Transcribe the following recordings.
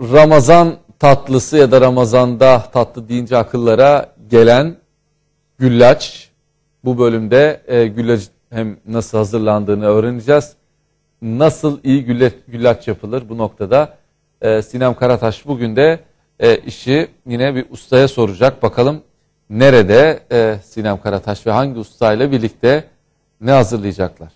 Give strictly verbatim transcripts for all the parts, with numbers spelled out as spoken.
Ramazan tatlısı ya da Ramazan'da tatlı deyince akıllara gelen güllaç. Bu bölümde e, güllaç hem nasıl hazırlandığını öğreneceğiz. Nasıl iyi güllaç, güllaç yapılır bu noktada. E, Sinem Karataş bugün de e, işi yine bir ustaya soracak. Bakalım nerede e, Sinem Karataş ve hangi ustayla birlikte ne hazırlayacaklar?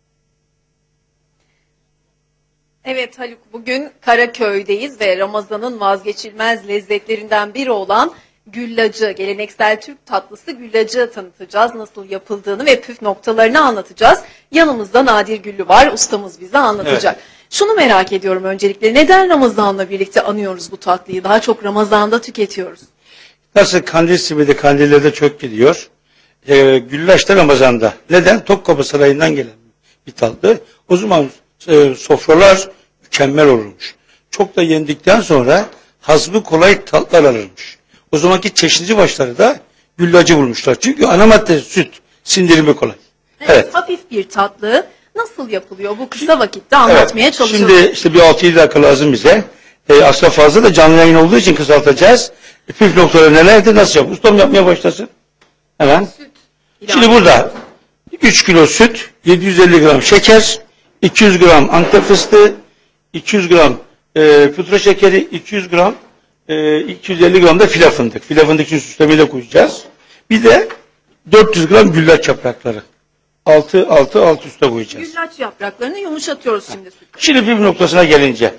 Evet Haluk, bugün Karaköy'deyiz ve Ramazan'ın vazgeçilmez lezzetlerinden biri olan güllacı, geleneksel Türk tatlısı güllacı tanıtacağız. Nasıl yapıldığını ve püf noktalarını anlatacağız. Yanımızda Nadir Güllü var, ustamız bize anlatacak. Evet. Şunu merak ediyorum öncelikle, neden Ramazan'la birlikte anıyoruz bu tatlıyı? Daha çok Ramazan'da tüketiyoruz. Nasıl kandil simidi kandillerde çok gidiyor. Ee, güllaç da Ramazan'da. Neden? Topkapı Sarayı'ndan gelen bir tatlı. O zaman e, sofralar mükemmel olurmuş. Çok da yendikten sonra hazmı kolay tatlar alırmış. O zamanki çeşnici başları da güllacı bulmuşlar. Çünkü ana madde süt, sindirimi kolay. Evet, evet. Hafif bir tatlı. Nasıl yapılıyor? Bu kısa vakitte anlatmaya evet. çalışıyoruz. Şimdi işte bir altı yedi dakika lazım bize. E, aslında fazla da canlı yayın olduğu için kısaltacağız. E, püf noktaları nelerdi? Nasıl yapıyor? Ustam yapmaya başlasın. Hemen. Süt. Şimdi burada üç kilo süt, yedi yüz elli gram şeker, iki yüz gram Antep fıstığı, iki yüz gram e, pudra şekeri, iki yüz gram e, iki yüz elli gram da file fındık. File fındık için süslemeyi de koyacağız. Bir de dört yüz gram güllaç yaprakları. altı altı alt üstte koyacağız. Güllaç yapraklarını yumuşatıyoruz şimdi sütle. Şimdi bir noktasına gelince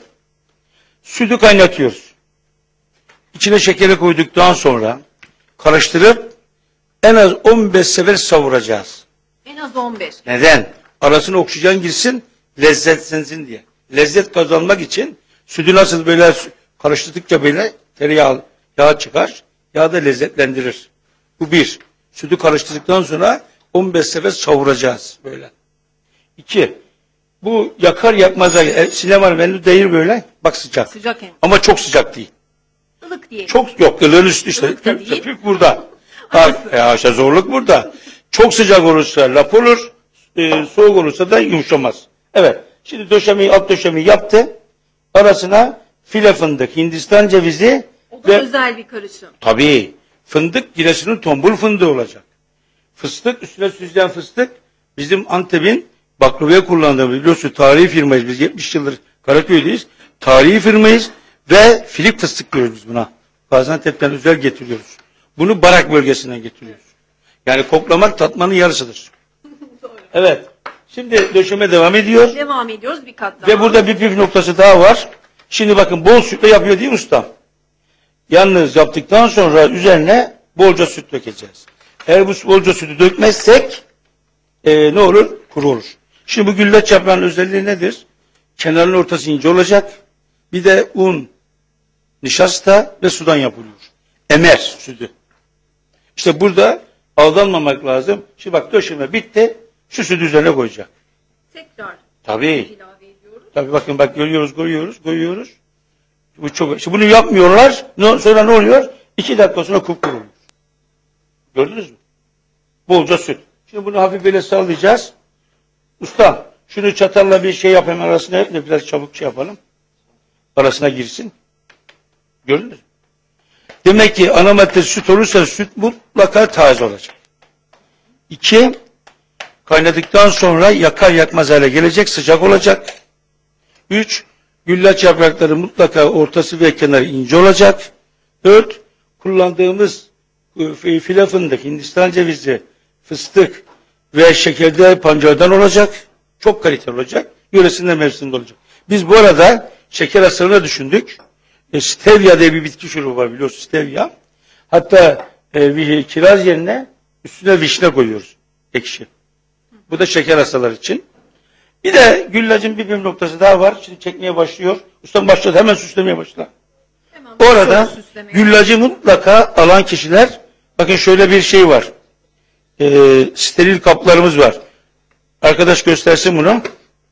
sütü kaynatıyoruz. İçine şekeri koyduktan sonra karıştırıp en az on beş sefer savuracağız. En az on beş. Neden? Arasına oksijen girsin, lezzetlensin diye. Lezzet kazanmak için sütü nasıl böyle karıştırdıkça böyle tereyağı yağ çıkar, yağ da lezzetlendirir. Bu bir. Sütü karıştırdıktan sonra on beş sefer savuracağız böyle. İki. Bu yakar yakmaz. E, Sinem Hanım elini değil böyle. Bak sıcak. Sıcak hem. Ama çok sıcak değil. Ilık diye. Çok yok. Ilığın üstü işte. Püf, püf burada. Ha, işte zorluk burada. Çok sıcak olursa lap olur. E, soğuk olursa da yumuşamaz. Evet. Şimdi döşemeyi, alt döşemeyi yaptı. Arasına file fındık, Hindistan cevizi. O da ve, özel bir karışım. Tabii. Fındık Giresun'un tombul fındığı olacak. Fıstık, üstüne süzülen fıstık bizim Antep'in baklavaya kullandığımız, biliyorsun tarihi firmayız. Biz yetmiş yıldır Karaköy'deyiz. Tarihi firmayız ve filik fıstık diyoruz biz buna. Gaziantep'ten özel getiriyoruz. Bunu Barak bölgesinden getiriyoruz. Yani koklamak tatmanın yarısıdır. Evet. Şimdi döşeme devam ediyor. Devam ediyoruz bir kat daha. Ve burada bir püf noktası daha var. Şimdi bakın bol sütle yapıyor değil mi usta? Yalnız yaptıktan sonra üzerine bolca süt dökeceğiz. Eğer bu bolca sütü dökmezsek e, ne olur? Kuru olur. Şimdi bu güllaç yaprağının özelliği nedir? Kenarının ortası ince olacak. Bir de un, nişasta ve sudan yapılıyor. Emer sütü. İşte burada aldanmamak lazım. Şimdi bak döşeme bitti. Şu sütü üzerine koyacak. Tekrar. Tabii. İlave ediyoruz. Tabii bakın bak görüyoruz, koyuyoruz, koyuyoruz. Bu çok. Şimdi bunu yapmıyorlar. Sonra ne oluyor? İki dakika sonra kupkuru oluyor. Gördünüz mü? Bolca süt. Şimdi bunu hafif böyle sallayacağız. Usta, şunu çatalla bir şey yap hemen arasına yap. Biraz çabuk şey yapalım. Arasına girsin. Gördünüz mü? Demek ki ana madde süt olursa süt mutlaka taze olacak. İki, kaynadıktan sonra yakar yakmaz hale gelecek, sıcak olacak. Üç, güllaç yaprakları mutlaka ortası ve kenarı ince olacak. Dört, kullandığımız file fındık, Hindistan cevizi, fıstık ve şekerde pancardan olacak. Çok kaliteli olacak. Yöresinde mevsiminde olacak. Biz bu arada şeker hastalığına düşündük. E, stevia diye bir bitki şurubu var biliyorsun stevia. Hatta e, kiraz yerine üstüne vişne koyuyoruz. Ekşi. Bu da şeker hastaları için. Bir de güllacın bir bir noktası daha var. Şimdi çekmeye başlıyor. Ustam başladı. Hemen süslemeye başla. Hemen orada güllacı mutlaka alan kişiler, bakın şöyle bir şey var. Ee, steril kaplarımız var. Arkadaş göstersin bunu.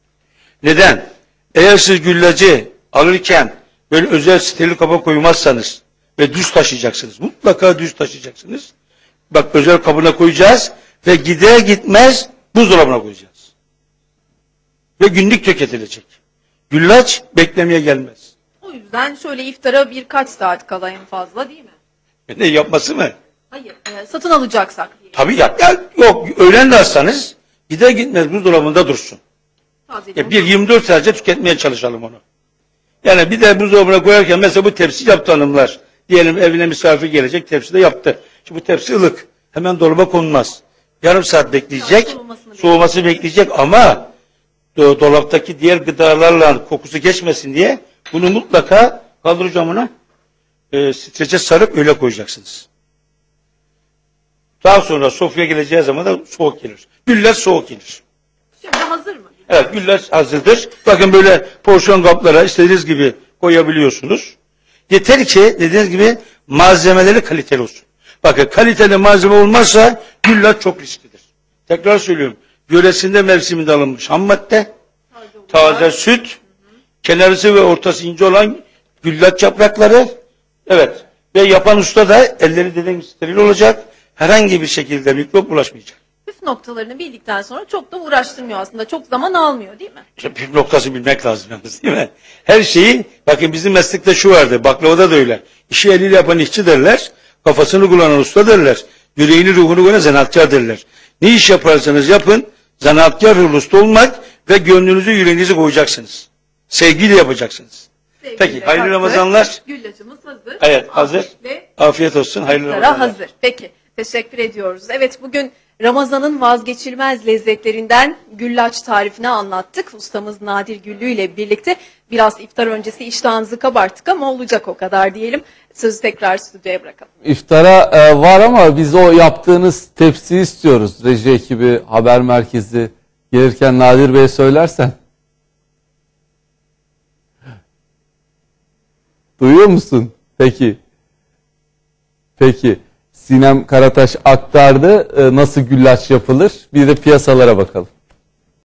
Neden? Eğer siz güllacı alırken böyle özel steril kaba koymazsanız ve düz taşıyacaksınız. Mutlaka düz taşıyacaksınız. Bak özel kabına koyacağız ve gider gitmez buzdolabına koyacağız. Ve günlük tüketilecek. Güllaç beklemeye gelmez. O O yüzden şöyle iftara birkaç saat kala en fazla değil mi? Ne yapması mı? Hayır, e, satın alacaksak diye. Tabii ya, ya yok öğlen de alsanız gider gitmez buzdolabında dursun. Tazeliği Ya bir yirmi dört saatce tüketmeye çalışalım onu. Yani bir de buzdolabına koyarken mesela bu tepsi yaptı hanımlar. Diyelim evine misafir gelecek, tepsi de yaptı. Şimdi bu tepsi ılık. Hemen dolaba konmaz. Yarım saat bekleyecek. soğumasını Soğuması bekleyecek ama do- dolaptaki diğer gıdalarla kokusu geçmesin diye bunu mutlaka kaldır camına e, streçe sarıp öyle koyacaksınız. Daha sonra sofraya geleceği zaman da soğuk gelir. Güller soğuk gelir. Şimdi hazır mı? Evet, güller hazırdır. Bakın böyle porsiyon kaplara istediğiniz gibi koyabiliyorsunuz. Yeter ki dediğiniz gibi malzemeleri kaliteli olsun. Bakın kaliteli malzeme olmazsa güllaç çok risklidir. Tekrar söylüyorum. Yöresinde mevsiminde alınmış ham madde, Taze, taze süt, hı hı. kenarısı ve ortası ince olan güllaç yaprakları. Evet. Ve yapan usta da elleri dediğim gibi steril olacak. Herhangi bir şekilde mikrop bulaşmayacak. Püf noktalarını bildikten sonra çok da uğraştırmıyor aslında. Çok zaman almıyor değil mi? İşte püf noktası bilmek lazım yalnız değil mi? Her şeyi, bakın bizim meslekte şu vardı, baklavada da öyle. İşi eliyle yapan işçi derler, kafasını kullanan usta derler, yüreğini ruhunu kullanan zanaatkar derler. Ne iş yaparsanız yapın, zanaatkar ruhlu usta olmak ve gönlünüzü yüreğinizi koyacaksınız. Sevgiyle yapacaksınız. Sevgiyle Peki, hayırlı hazır. Ramazanlar. Güllacımız hazır. Evet, hazır. Afiyetle Afiyet olsun, hayırlı iftara Ramazanlar. hazır. Peki, teşekkür ediyoruz. Evet, bugün Ramazan'ın vazgeçilmez lezzetlerinden güllaç tarifini anlattık. Ustamız Nadir Güllü ile birlikte biraz iftar öncesi iştahınızı kabarttık ama olacak o kadar diyelim. Sözü tekrar stüdyoya bırakalım. İftara e, var ama biz o yaptığınız tepsiyi istiyoruz. Reji ekibi, haber merkezi gelirken Nadir Bey söylersen. Duyuyor musun? Peki. Peki. Sinem Karataş aktardı e, nasıl güllaç yapılır. Bir de piyasalara bakalım.